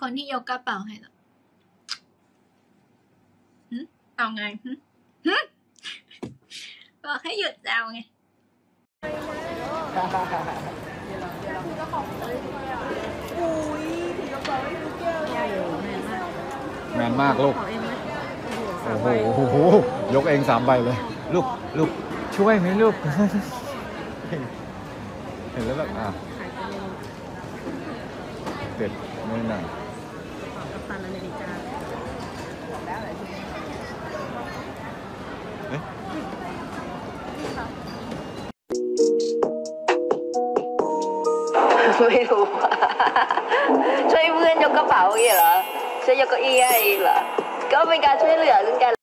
คนที่ยกกระเป๋าให้เหรอเอาไงบอกให้หยุดแซวไงแมนมากลูกโอ้โหยกเอง3 ใบเลยลูกช่วยไหมลูกเห็นแล้วแบบเด็ดไม่หนักไม่รู้ช่วยเพื่อนยกกระเป๋าอย่างเหรอช่วยยกเก้าอี้ให้เหรอก็เป็นการช่วยเหลือซึ่งกัน